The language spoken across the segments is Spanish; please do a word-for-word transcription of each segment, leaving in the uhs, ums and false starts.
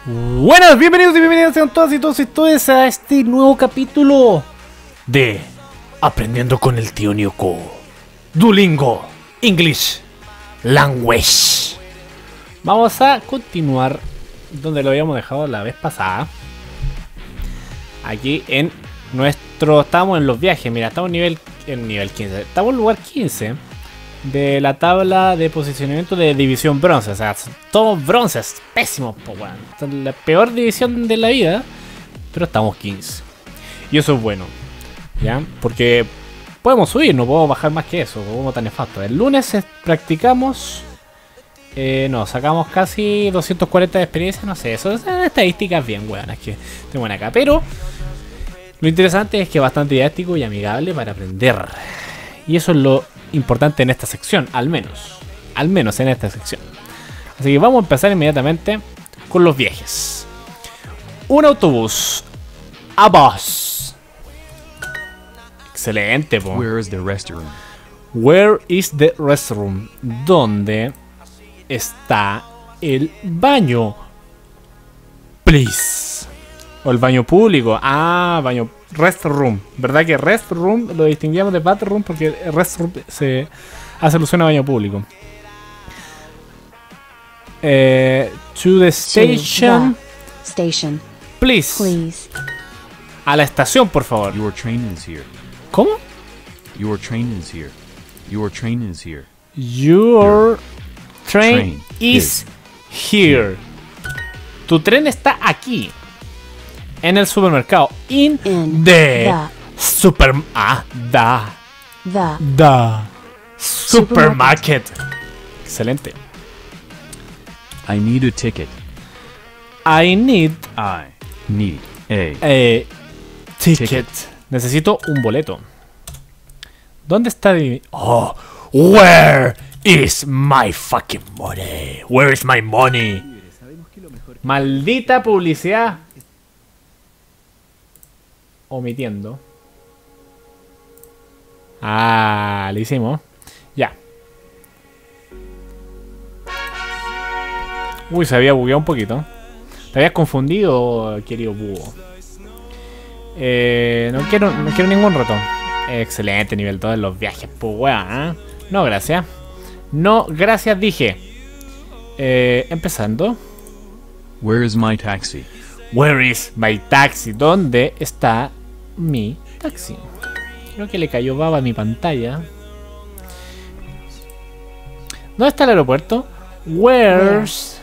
Buenas, bienvenidos y bienvenidas sean todas y todos y todas a este nuevo capítulo de Aprendiendo con el tío Nyuko Duolingo English Language. Vamos a continuar donde lo habíamos dejado la vez pasada. Aquí en nuestro... Estamos en los viajes, mira, estamos en nivel, en nivel quince. Estamos en lugar quince de la tabla de posicionamiento de división bronce. O sea, todos bronces, pésimos, po, bueno. La peor división de la vida, pero estamos quince. Y eso es bueno, ¿ya? Porque podemos subir, no podemos bajar más que eso, como tan nefasto. El lunes practicamos... Eh, no, sacamos casi doscientos cuarenta de experiencia, no sé, eso son estadísticas bien buenas que tengo acá. Pero lo interesante es que es bastante didáctico y amigable para aprender. Y eso es lo importante en esta sección, al menos. Al menos en esta sección. Así que vamos a empezar inmediatamente con los viajes. Un autobús. A bus. Excelente, po. Where is the restroom? Where is the restroom? ¿Dónde está el baño? Please. O el baño público. Ah, baño. Restroom. ¿Verdad que restroom lo distinguíamos de bathroom? Porque restroom se hace alusión a baño público. Eh, to the station. The station. Please. Please. A la estación, por favor. Your train is here. ¿Cómo? Your train is here. Your train is here. Your train, train is here. Tu tren está aquí. En el supermercado. In, In the, the super... Ah, da. The Da. Supermarket. Excelente. I need a ticket. I need I need a a ticket. Ticket. Necesito un boleto. ¿Dónde está mi... Oh, where is my fucking money? Where is my money? Maldita publicidad. Omitiendo. Ah, lo hicimos. Ya. Uy, se había bugueado un poquito. Te habías confundido, querido búho. Eh, no quiero, no quiero ningún ratón. Excelente nivel dos en los viajes, pues weón, ¿eh? No, gracias. No, gracias, dije. Eh, empezando. Where is my taxi? Where is my taxi? ¿Dónde está mi taxi? Creo que le cayó baba a mi pantalla. ¿Dónde está el aeropuerto? Where's...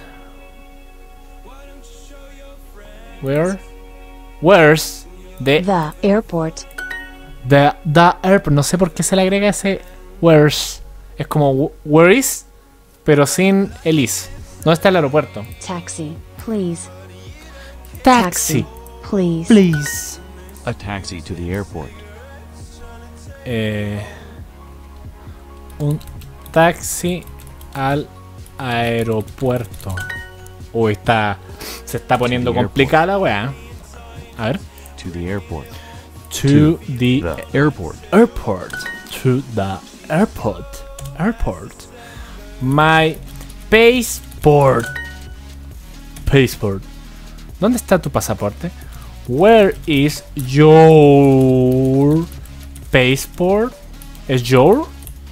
Where? Where's the... the airport. The, the airport. No sé por qué se le agrega ese where's. Es como where is, pero sin el is. ¿Dónde está el aeropuerto? Taxi. Please. Taxi. Please. Please. A taxi to the airport. Eh, un taxi al aeropuerto. Uy, está... Se está poniendo the complicada la weá. A ver. To the airport. To the The airport. airport. To the airport. Airport. My passport. Passport. ¿Dónde está tu pasaporte? Where is your passport? ¿Es your?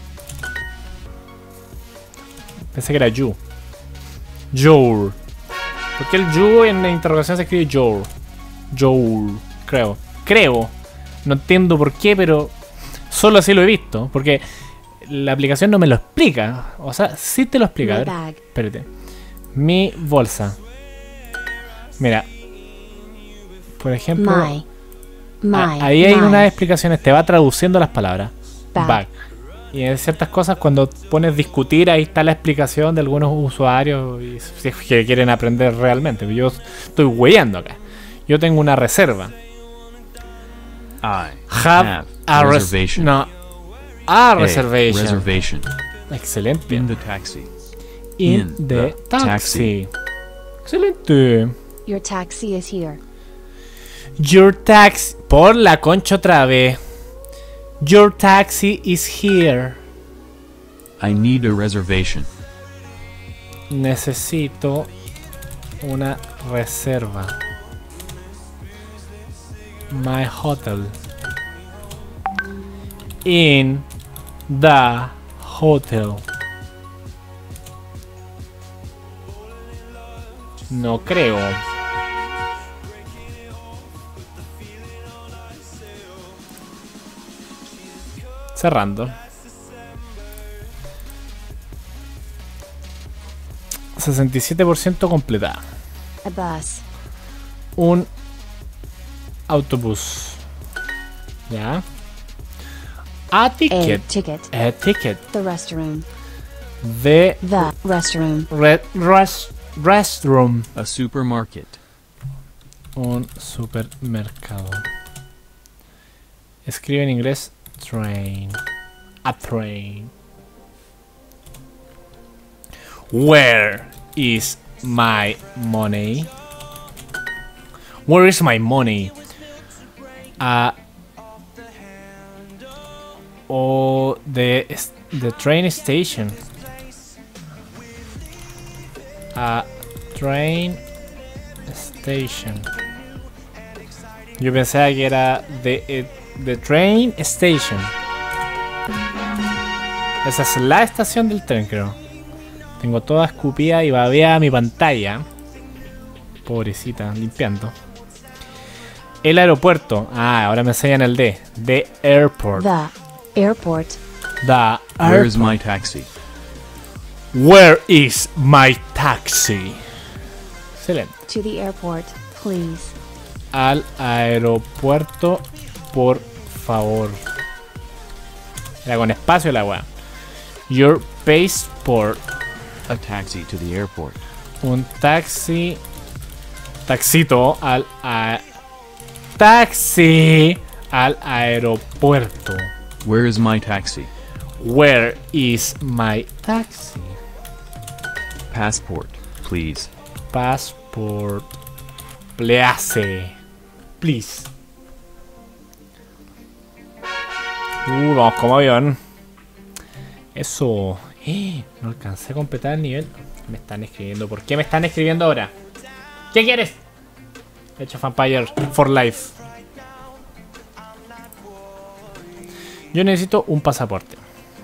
Pensé que era you. Your. Porque el you en la interrogación se escribe your. Your. Creo. Creo. No entiendo por qué, pero solo así lo he visto. Porque la aplicación no me lo explica. O sea, sí te lo explica. A My ver, bag. espérate. Mi bolsa. Mira. Por ejemplo. My. My. a- ahí hay my unas explicaciones. Te va traduciendo las palabras. Bag. Bag. Y en ciertas cosas, cuando pones discutir, ahí está la explicación de algunos usuarios. Y si es que quieren aprender realmente. Yo estoy hueando acá. Yo tengo una reserva. I Have, have a res- reservation. No. A A reservation. reservation. Excelente. In the taxi. In in the the taxi. Excelente. Your taxi is here. Your taxi. Por la concha otra vez. Your taxi is here. I need a reservation. Necesito una reserva. My hotel. In the hotel. No creo. Cerrando. sesenta y siete por ciento completada. A bus. Un autobús. Ya. A A ticket. ticket. A ticket. The restroom. The The restroom. re res restroom. A supermarket. Un supermercado. Escribe en inglés train. A train. Where is my money? Where is my money? Uh, oh, the the train station. A train station. Yo pensaba que era the, the train station. Esa es la estación del tren, creo. Tengo toda escupida y babeada mi pantalla. Pobrecita, limpiando. El aeropuerto. Ah, ahora me enseñan el D. The airport. The airport. The Where is airport. my taxi? Where is my taxi? Excelente. To the airport, please. Al aeropuerto, por favor. Era con espacio la weá. Your passport. A taxi to the airport. Un taxi. Taxito al a, taxi al aeropuerto. Where is my taxi? Where is my taxi? Passport, please. Passport. Please. Please. Uh, vamos como avión. Eso. Eh, no alcancé a completar el nivel. Me están escribiendo. ¿Por qué me están escribiendo ahora? ¿Qué quieres? Age of Vampire for life. Yo necesito un pasaporte.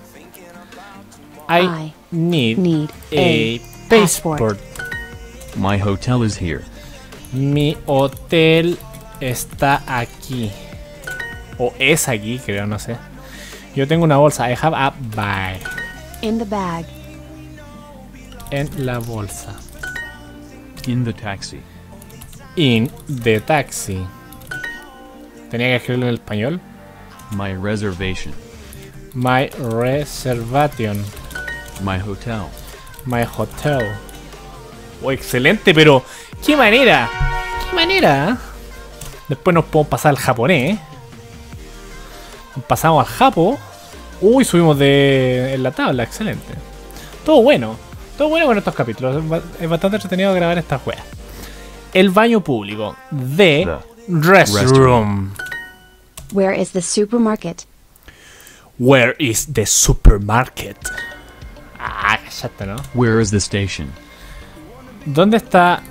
I, I need, need a, a passport. passport. My hotel is here. Mi hotel está aquí. O es aquí, creo, no sé. Yo tengo una bolsa. I have a bag. In the bag. En la bolsa. In the taxi. In the taxi. Tenía que escribirlo en español. My reservation. My reservation. My hotel. My hotel. Oh, excelente, pero qué manera. Qué manera. Después nos podemos pasar al japonés. Nos pasamos al japo. Uy, subimos de en la tabla, excelente. Todo bueno. Todo bueno con estos capítulos. Es bastante entretenido grabar estas weas. El baño público. The, The restroom. restroom. Where is the supermarket? Where is the supermarket? Ah, cállate, ¿no? Where is the station? ¿Dónde está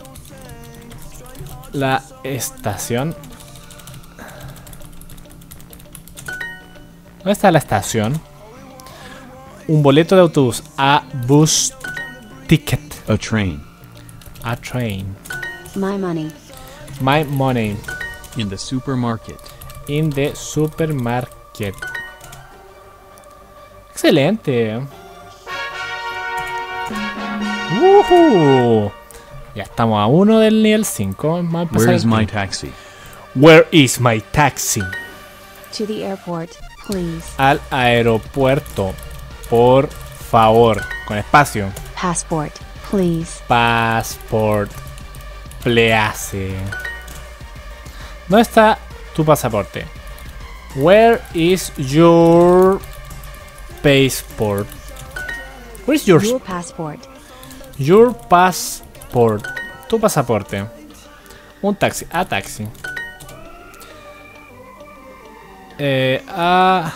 la estación? ¿Dónde está la estación? Un boleto de autobús. A bus ticket. A train. A train. My money. My money. In the supermarket. In the supermarket. Excelente. Woohoo. Ya estamos a uno del nivel cinco. Vamos a empezar Where is el my tiempo. taxi? Where is my taxi? To the airport, please. Al aeropuerto, por favor. Con espacio. Passport, please. Passport. Please. ¿Dónde está tu pasaporte? Where is your passport? Where is your Your passport. your passport? Tu pasaporte. Un taxi. A taxi. Eh, a...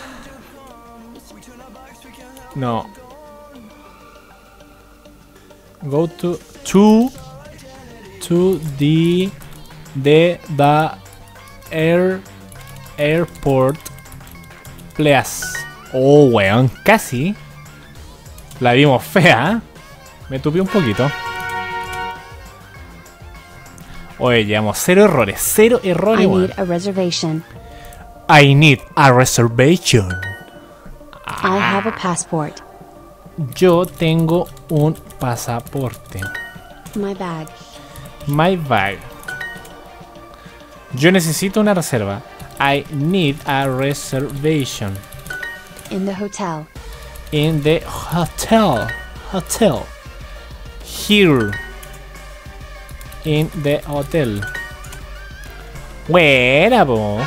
No. Go to... To... to the the the air airport please. Oh, weón, casi. La vimos fea. Me tupí un poquito. Oye, llevamos cero errores. Cero errores, I weón. need a reservation. I need a reservation. I have a passport. Yo tengo un pasaporte. My bag. My bag. Yo necesito una reserva. I need a reservation. In the hotel. In the hotel. Hotel. Here. In the hotel. Buena, po.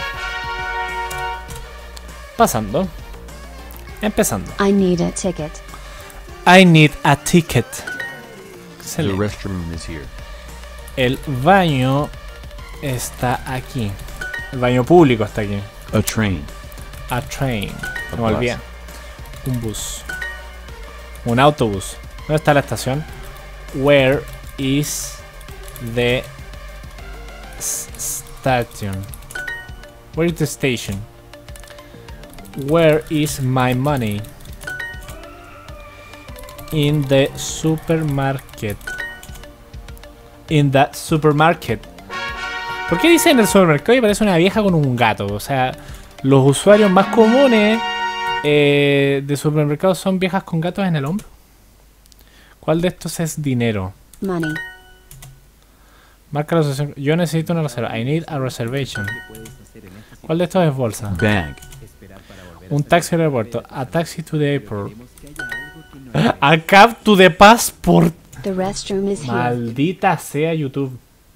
Pasando. Empezando. I need a ticket. I need a ticket. The Excelente. restroom is here. El baño está aquí. El baño público está aquí. A train. A train. A No me olvidé. Un bus. Un autobús. ¿Dónde está la estación? Where is the s- station? Where is the station? Where is my money? In the supermarket. In the supermarket. ¿Por qué dice en el supermercado y parece una vieja con un gato? O sea, los usuarios más comunes eh, de supermercados son viejas con gatos en el hombro. ¿Cuál de estos es dinero? Money. Marca la asociación. Yo necesito una reserva. I need a reservation. ¿Cuál de estos es bolsa? Bag. Un taxi al aeropuerto. A taxi to the airport. A cab to the passport. The restroom is here. Maldita sea YouTube.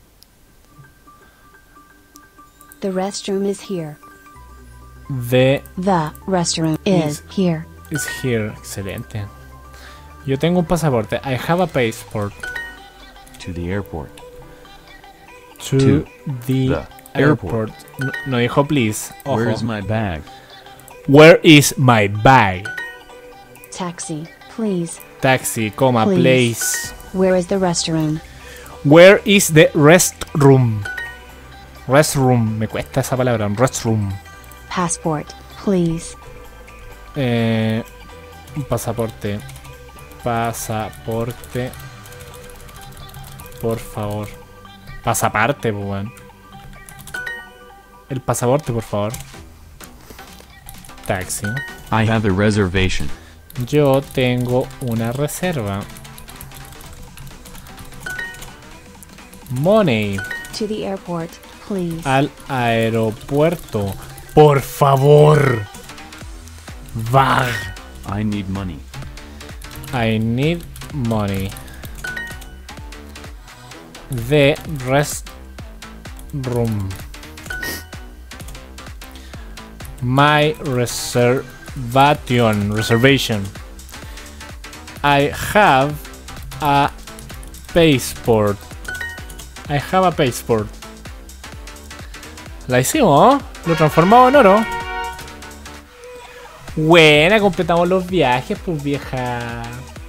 The restroom is here. The The restroom is here. is here. Excelente. Yo tengo un pasaporte. I have a passport. To the airport. To, To the, the airport. airport. No, no dijo please. Ojo. Where is my bag? Where is my bag? Taxi, please. Taxi, coma, Please. place. Where is the restroom? Where is the restroom? Restroom. Me cuesta esa palabra. Restroom. Passport, please. Eh, un pasaporte. Pasaporte. Por favor. Pasaparte, pues, weón. El pasaporte, por favor. Taxi. I have a reservation. Yo tengo una reserva. Money. To the airport, please. Al aeropuerto. Por favor. Bag. I need money. I need money. The rest room. My reservation. Reservation. I have a passport. I have a passport. La hicimos, ¿no? Lo transformamos en oro. Buena, completamos los viajes, pues vieja.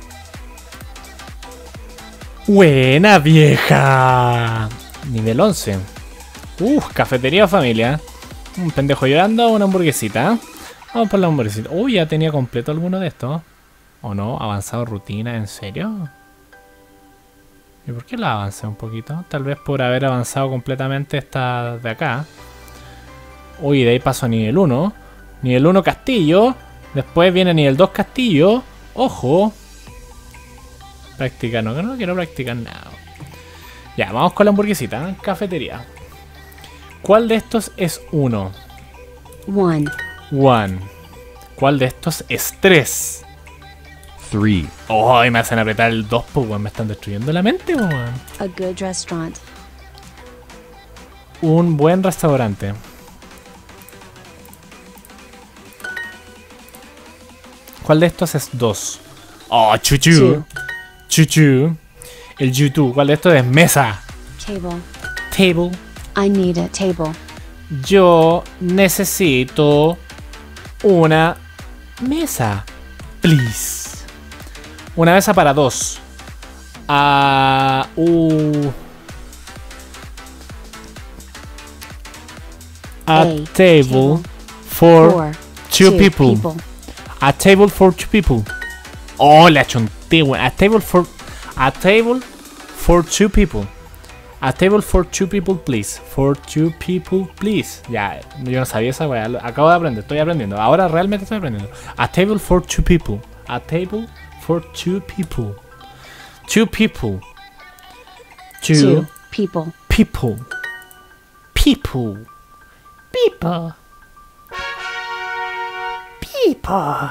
Buena, vieja. Nivel once. Uf, cafetería familia. Un pendejo llorando, una hamburguesita. Vamos por la hamburguesita. Uy, ya tenía completo alguno de estos. ¿O no? ¿Avanzado rutina? ¿En serio? ¿Y por qué la avancé un poquito? Tal vez por haber avanzado completamente esta de acá. Uy, de ahí paso a nivel uno. Nivel uno castillo. Después viene nivel dos castillo. Ojo. Practicar, no, no quiero practicar nada. Ya, vamos con la hamburguesita. ¿eh? Cafetería. ¿Cuál de estos es uno? One. One. ¿Cuál de estos es tres? Three. Oh, y me hacen apretar el dos, pues, weón. Me están destruyendo la mente, weón. A good restaurant. Un buen restaurante. ¿Cuál de estos es dos? Oh, chuchu. Two. Chuchu. El YouTube. ¿Cuál de estos es mesa? Table. Table. I need a table. Yo necesito una mesa. Please. Una mesa para dos. Ah, uh, A, A table, table for for two, two people. people. A table for two people. Oh, le achonté, weón. A table for. A table for two people. A table for two people, please. For two people, please. Ya, yo no sabía esa weá. lo- Acabo de aprender, estoy aprendiendo. Ahora realmente estoy aprendiendo. A table for two people. A table for two people. Two people. Two, Two people. people. People. People. People.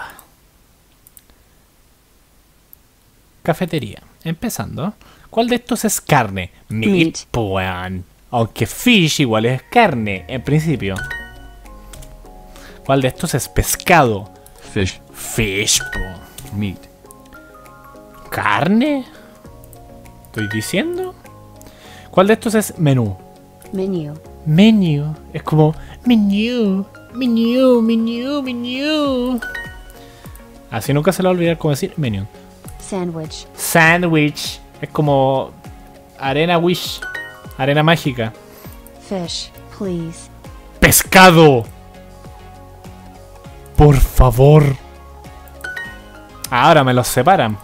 Cafetería. Empezando. ¿Cuál de estos es carne? Meat, Meat. po, weón. Aunque fish igual es carne, en principio. ¿Cuál de estos es pescado? Fish. Fish, po. Meat. ¿Carne? ¿Estoy diciendo? ¿Cuál de estos es menú? Menu. Menu. Es como menú, menú, menú, menú. Así nunca se le va a olvidar cómo decir menú. Sandwich. Sandwich. Es como arena wish. Arena mágica. Fish, please. Pescado. Por favor. Ahora me los separan.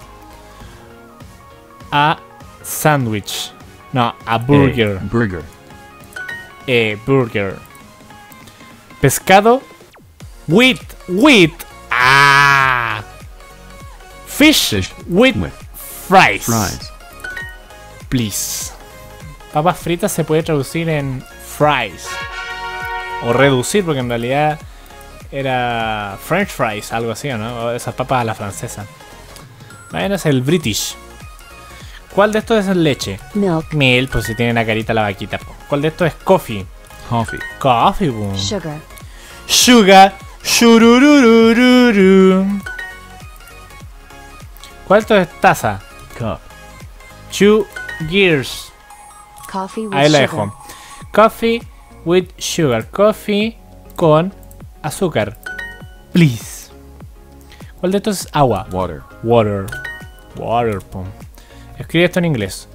A sandwich. No, a burger. A burger. Eh, burger. Pescado. With. With. Ah. Fish. Fish With, with fries. fries. Please. Papas fritas se puede traducir en fries. O reducir, porque en realidad era French fries, algo así, ¿no? O esas papas a la francesa. Bueno, es el British. ¿Cuál de estos es leche? Milk. Milk, pues si tiene la carita la vaquita. Po. ¿Cuál de estos es coffee? Coffee. Coffee, po. Sugar. Sugar. Shurururururu. ¿Cuál de estos es taza? Cup. Two gears. Coffee with Ahí la sugar. dejo. Coffee with sugar. Coffee con azúcar. Please. ¿Cuál de estos es agua? Water. Water. Water, pum. Escribe esto en inglés.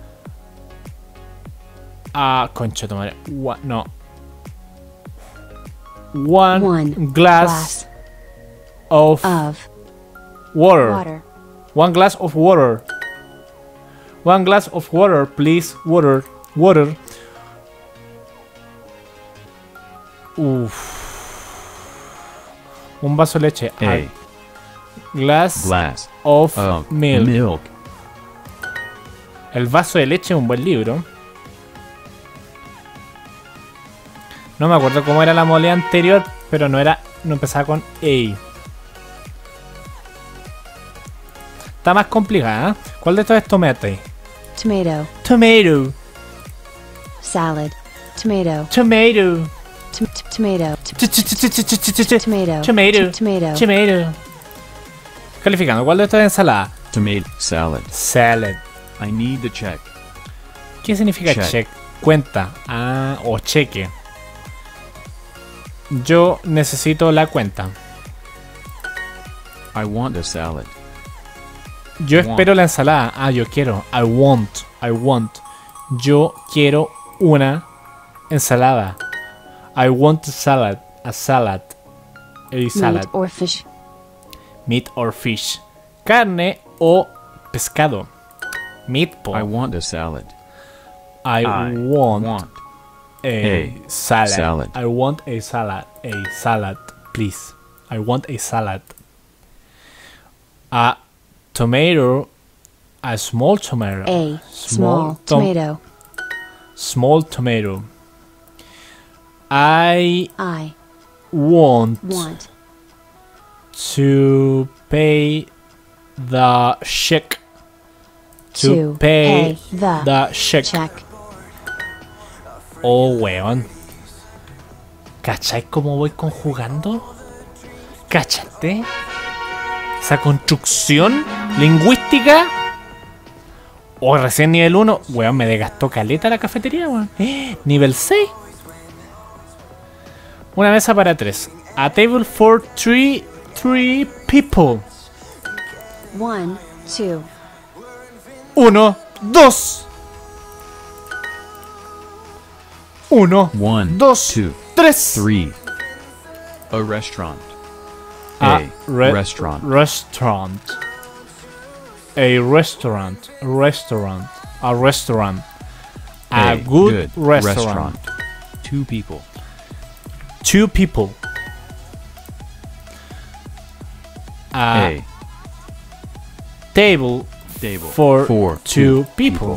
Ah, concha tu madre. Wa- no. One, One glass, glass of, of water. water. One glass of water. One glass of water, please. Water. Water. Uff. Un vaso de leche. A A glass glass of of milk. milk. El vaso de leche es un buen libro. No me acuerdo cómo era la mole anterior, pero no era. No empezaba con A. Está más complicada, ¿eh? ¿Cuál de estos es tomate? Tomato. Tomato. Salad. Tomato. Tomato. T- t- tomato. T- Ch- ch- ch- ch- ch- ch- ch- ch- Tomato. Tomato. T- Tomato. Tomato. Calificando, ¿cuál de estos es ensalada? Tomato salad. Salad. I need the check. ¿Qué significa check? Check. Cuenta. Ah, o cheque. Yo necesito la cuenta. I want a salad. Yo Want. espero la ensalada. Ah, yo quiero. I want. I want. Yo quiero una ensalada. I want a salad. A salad. A salad. Meat or fish. Meat or fish. Carne o pescado. Meat po. I want a salad. I, I want, want a, a salad. salad. I want a salad. A salad, please. I want a salad. A tomato. A small tomato. A small tom- tomato. Small tomato. I I want, want to pay the check. To, to pay, pay the the check. check. Oh, weón. ¿Cachai cómo voy conjugando? ¿Cachate? Esa construcción lingüística. Oh, recién nivel uno. Weón, me desgastó caleta la cafetería, weón. Eh, nivel seis. Una mesa para tres. A table for three, three people. One, two. Uno, dos. Uno, One, dos. two. Tres. Three. A restaurant. A A re- restaurant. Restaurant. A restaurant. Restaurant. A restaurant. A, A good, restaurant. Two people. Two people. A, A table table for, for two two people.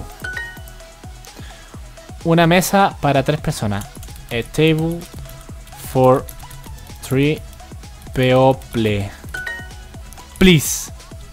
Una mesa para tres personas. A table for three people. Please.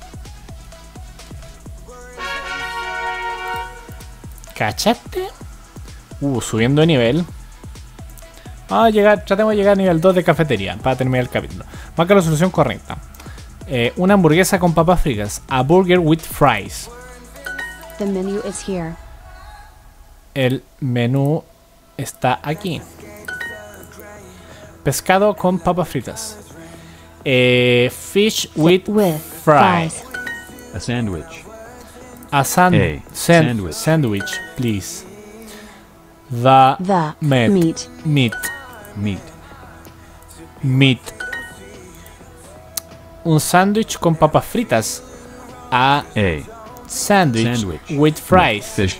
¿Cachaste? Uh, subiendo de nivel. Vamos a llegar, tratemos de llegar a nivel dos de cafetería para terminar el capítulo. Marca la solución correcta. Eh, una hamburguesa con papas fritas. A burger with fries. The menu is here. El menú está aquí. Pescado con papas fritas. Eh, fish with, With fries. fries. A sandwich. A san- A san- sandwich. sandwich, please. The, The meat. meat. Meat. Meat. Meat. Un sándwich con papas fritas. A A sandwich, sandwich with fries. Fish.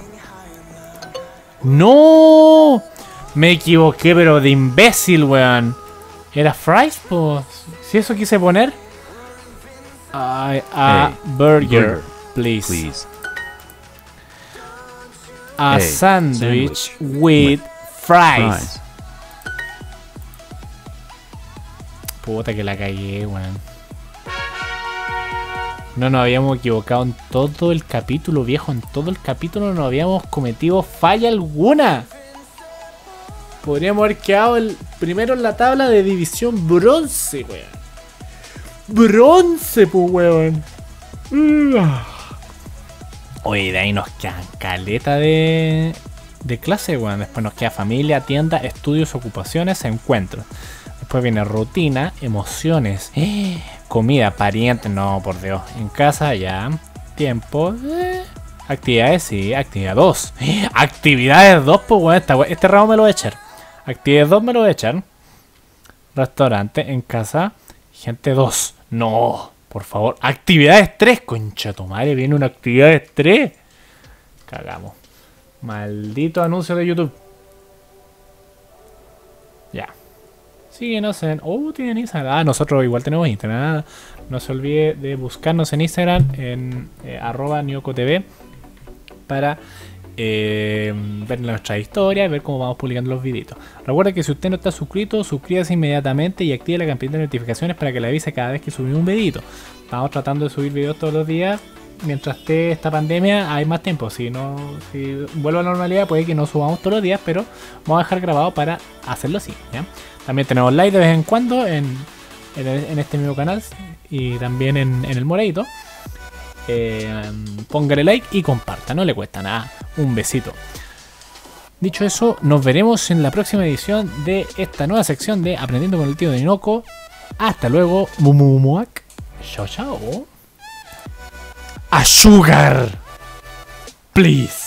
¡No! Me equivoqué, pero de imbécil, weón. ¿Era fries? Pues. Si eso quise poner. Ay, a A burger, burger, please. Please. A, A sandwich, sandwich with fries. Fries. Puta que la cagué, weón. No nos habíamos equivocado en todo el capítulo, viejo. En todo el capítulo no habíamos cometido falla alguna. Podríamos haber quedado el primero en la tabla de división bronce, weón. Bronce, pues, weón. Oye, de ahí nos quedan caleta de, de clase, weón. Después nos queda familia, tienda, estudios, ocupaciones, encuentros. Después viene rutina, emociones, eh, comida, parientes, no, por Dios. En casa ya, tiempo, eh, actividades, sí, actividad dos. Eh, actividades dos, pues bueno, esta, este ramo me lo voy a echar. Actividades dos me lo voy a echar. Restaurante, en casa, gente dos. No, por favor. Actividades tres, concha tu madre, viene una actividades tres. Cagamos. Maldito anuncio de YouTube. Ya. Síguenos en... Oh, tienen Instagram. Ah, nosotros igual tenemos Instagram. No se olvide de buscarnos en Instagram en eh, arroba niocotv para eh, ver nuestra historia, ver cómo vamos publicando los videitos. Recuerda que si usted no está suscrito, suscríbase inmediatamente y active la campanita de notificaciones para que le avise cada vez que subimos un videito. Estamos tratando de subir videos todos los días. Mientras esté esta pandemia hay más tiempo. Si no, si vuelve a la normalidad puede que no subamos todos los días, pero vamos a dejar grabado para hacerlo así, ¿ya? También tenemos live de vez en cuando en, en, en este mismo canal y también en, en el moradito. Eh, póngale like y comparta, no le cuesta nada. Un besito. Dicho eso, nos veremos en la próxima edición de esta nueva sección de Aprendiendo con el Tío de Ninoco. Hasta luego. Mumumuac. Chao, chao. A sugar. Please.